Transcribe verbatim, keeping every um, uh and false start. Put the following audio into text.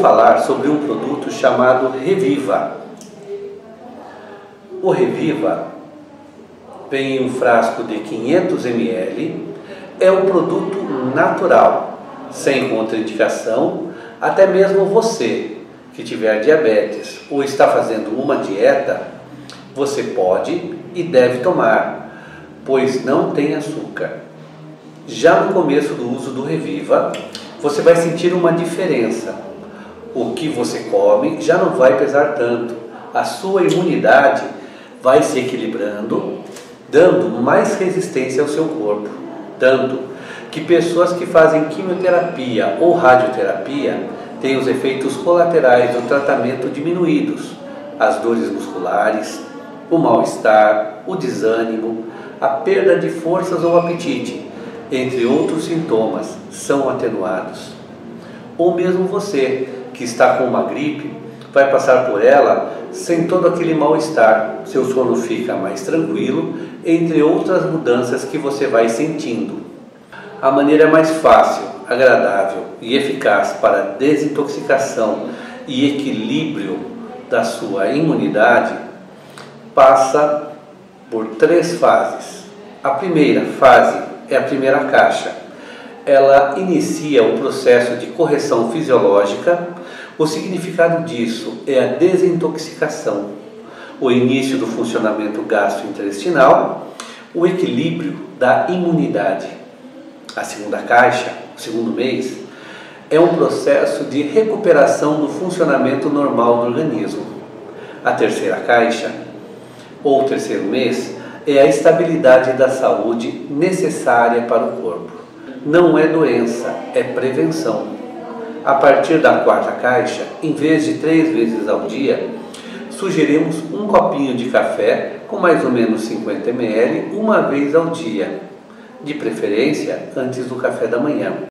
falar sobre um produto chamado Reviva. O Reviva vem em um frasco de quinhentos mililitros, é um produto natural, sem contraindicação. Até mesmo você que tiver diabetes ou está fazendo uma dieta, você pode e deve tomar, pois não tem açúcar. Já no começo do uso do Reviva, você vai sentir uma diferença. O que você come já não vai pesar tanto, a sua imunidade vai se equilibrando, dando mais resistência ao seu corpo. Tanto que pessoas que fazem quimioterapia ou radioterapia têm os efeitos colaterais do tratamento diminuídos, as dores musculares, o mal-estar, o desânimo, a perda de forças ou apetite, entre outros sintomas, são atenuados. Ou mesmo você que está com uma gripe, vai passar por ela sem todo aquele mal-estar, seu sono fica mais tranquilo, entre outras mudanças que você vai sentindo. A maneira mais fácil, agradável e eficaz para a desintoxicação e equilíbrio da sua imunidade passa por três fases. A primeira fase é a primeira caixa. Ela inicia o processo de correção fisiológica. O significado disso é a desintoxicação, o início do funcionamento gastrointestinal, o equilíbrio da imunidade. A segunda caixa, o segundo mês, é um processo de recuperação do funcionamento normal do organismo. A terceira caixa, ou terceiro mês, é a estabilidade da saúde necessária para o corpo. Não é doença, é prevenção. A partir da quarta caixa, em vez de três vezes ao dia, sugerimos um copinho de café com mais ou menos cinquenta mililitros uma vez ao dia, de preferência antes do café da manhã.